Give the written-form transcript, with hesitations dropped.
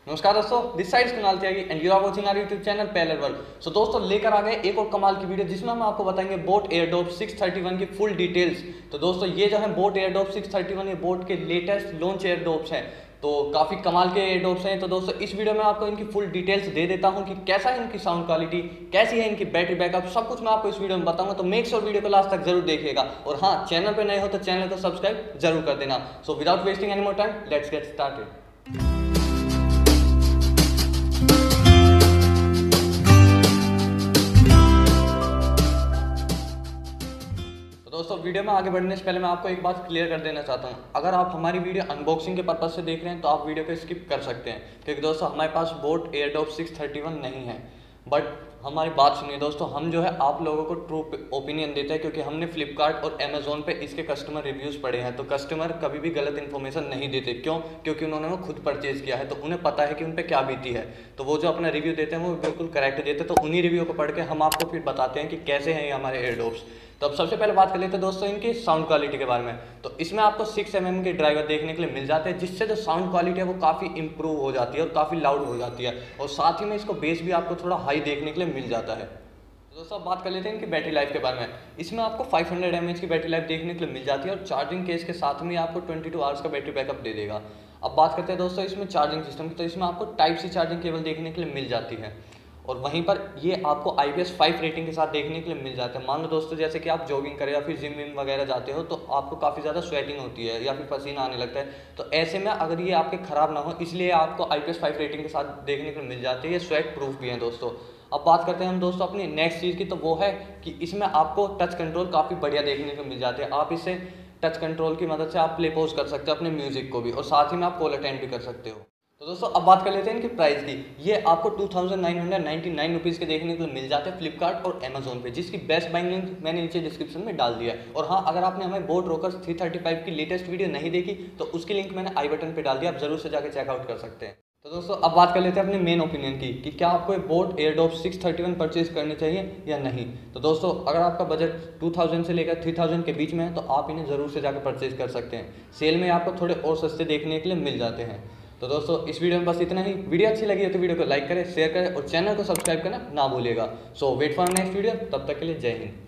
नमस्कार दोस्तों, this side Kunal Tyagi and you are watching our YouTube channel parallel world. So दोस्तों लेकर आ गए एक और कमाल की वीडियो जिसमें हम आपको बताएंगे बोट एयरड्रॉप 631 की फुल डिटेल्स। तो दोस्तों ये जो है बोट एयरड्रॉप 631 ये बोट के लेटेस्ट लॉन्च एयरड्रॉप्स हैं, तो काफ़ी कमाल के एयरड्रॉप्स हैं। तो दोस्तों इस वीडियो में आपको इनकी फुल डिटेल्स दे देता हूं कि कैसा है इनकी साउंड क्वालिटी, कैसी है इनकी बैटरी बैकअप, सब कुछ मैं आपको इस वीडियो में बताऊंगा। तो मेक श्योर वीडियो को लास्ट तक जरूर देखिएगा और हाँ, चैनल पे नए हो तो चैनल को सब्सक्राइब जरूर कर देना। So without wasting any more time let's get started. दोस्तों वीडियो में आगे बढ़ने से पहले मैं आपको एक बात क्लियर कर देना चाहता हूं। अगर आप हमारी वीडियो अनबॉक्सिंग के पर्पज से देख रहे हैं तो आप वीडियो को स्किप कर सकते हैं, क्योंकि दोस्तों हमारे पास बोट एयरड्रॉप 631 नहीं है। बट हमारी बात सुनिए दोस्तों, हम जो है आप लोगों को ट्रू ओपिनियन देते हैं, क्योंकि हमने फ्लिपकार्ट और अमेजोन पे इसके कस्टमर रिव्यूज़ पढ़े हैं। तो कस्टमर कभी भी गलत इन्फॉर्मेशन नहीं देते। क्यों? क्योंकि उन्होंने वो खुद परचेज किया है, तो उन्हें पता है कि उन पर क्या बीती है। तो वो जो अपना रिव्यू देते हैं वो बिल्कुल करेक्ट देते हैं। तो उन्हीं रिव्यू को पढ़ के हम आपको फिर बताते हैं कि कैसे हैं ये हमारे एयरड्रॉप्स। तो अब सबसे पहले बात कर लेते हैं दोस्तों इनकी साउंड क्वालिटी के बारे में। तो इसमें आपको 6mm के ड्राइवर देखने के लिए मिल जाते हैं, जिससे जो साउंड क्वालिटी है वो काफ़ी इंप्रूव हो जाती है और काफ़ी लाउड हो जाती है। और साथ ही में इसको बेस भी आपको थोड़ा हाई देखने के लिए मिल जाता है। तो दोस्तों अब बात कर लेते हैं इनकी बैटरी लाइफ के बारे में। इसमें आपको 500 mAh की बैटरी लाइफ देखने के लिए मिल जाती है और चार्जिंग केस के साथ में आपको 22 आवर्स का बैटरी बैकअप दे देगा। अब बात करते हैं दोस्तों इसमें चार्जिंग सिस्टम की। तो इसमें आपको टाइप सी चार्जिंग केबल देखने के लिए मिल जाती है और वहीं पर ये आपको IPS5 रेटिंग के साथ देखने के लिए मिल जाता है। मान लो दोस्तों जैसे कि आप जॉगिंग करें या फिर जिम विम वगैरह जाते हो तो आपको काफ़ी ज़्यादा स्वेटिंग होती है या फिर पसीना आने लगता है, तो ऐसे में अगर ये आपके ख़राब ना हो इसलिए आपको IPS5 रेटिंग के साथ देखने को मिल जाती है। ये स्वेट प्रूफ भी है दोस्तों। अब बात करते हैं हम दोस्तों अपनी नेक्स्ट चीज़ की, तो वो है कि इसमें आपको टच कंट्रोल काफ़ी बढ़िया देखने को मिल जाते हैं। आप इसे टच कंट्रोल की मदद से आप प्ले पॉज कर सकते हो अपने म्यूजिक को भी, और साथ ही में आप कॉल अटेंड भी कर सकते हो। तो दोस्तों अब बात कर लेते हैं इनकी प्राइस की। ये आपको 2999 रुपीज़ के देखने को मिल जाते हैं फ्लिपकार्ट और अमेजोन पे, जिसकी बेस्ट बाइंग लिंक मैंने नीचे डिस्क्रिप्शन में डाल दिया है। और हाँ, अगर आपने हमें बोट रोकर्स 335 की लेटेस्ट वीडियो नहीं देखी तो उसकी लिंक मैंने आई बटन पे डाल दिया, आप जरूर से जाकर चेकआउट कर सकते हैं। तो दोस्तों अब बात कर लेते हैं अपने मेन ओपिनियन की कि क्या आपको बोट एयरड्रॉप 631 परचेज करनी चाहिए या नहीं। तो दोस्तों अगर आपका बजट 2000 से लेकर 3000 के बीच में है तो आप इन्हें ज़रूर से जाकर परचेज कर सकते हैं। सेल में आपको थोड़े और सस्ते देखने के लिए मिल जाते हैं। तो दोस्तों इस वीडियो में बस इतना ही। वीडियो अच्छी लगी है तो वीडियो को लाइक करें, शेयर करें और चैनल को सब्सक्राइब करना ना भूलिएगा। So wait for next video, तब तक के लिए जय हिंद।